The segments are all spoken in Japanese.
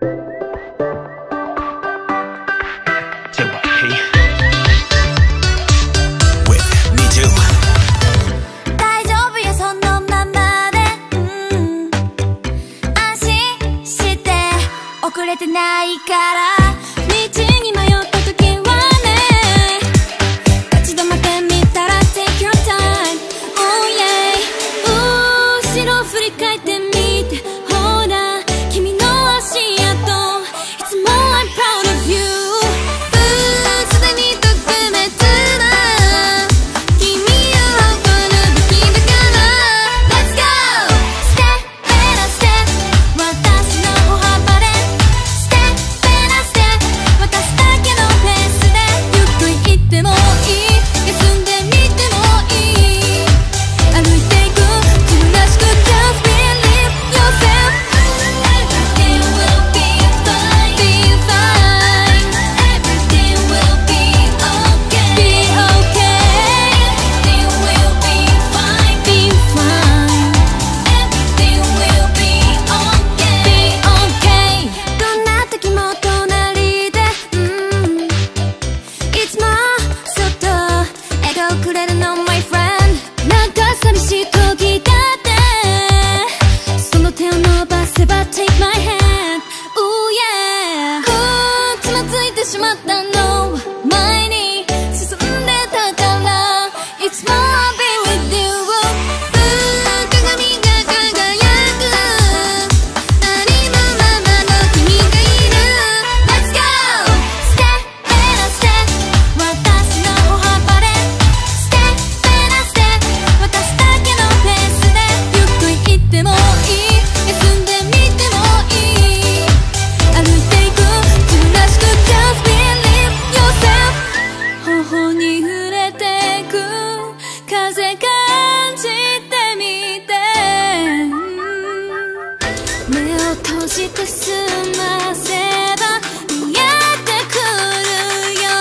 遅れてないから道に迷った時はね立ち止まってみたら Take your time Oh yeah 後ろ振り返ってみてほら君の足跡いつも I'm proud of you すでに特別な君を誇るべきだから Let's go Step and a step 私の歩幅でTake my hand, ooh yeah つまずいてしまったの前に進んでたからいつも I'll be with you 鏡が輝くありのままの君がいる Let's go Step and a step 私の歩幅で Step and a step 私だけのペースでゆっくり行ってもいい休んで頬に触れてく風感じてみて目を閉じて済ませば見えてくるよ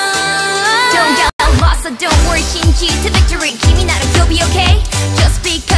Don't get lost, so don't worry 信じて victory 君なら you'll be okay Just because